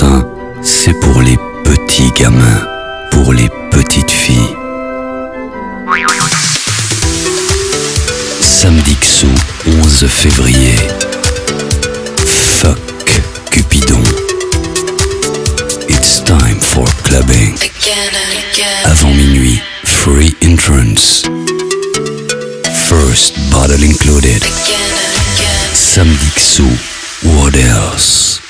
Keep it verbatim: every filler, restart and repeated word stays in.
Saint-Valentin, c'est pour les petits gamins, pour les petites filles. Samedi Xou, onze février. Fuck Cupidon. It's time for clubbing. Again and again. Avant minuit, free entrance. First bottle included. Again and again. Samedi Xou, what else?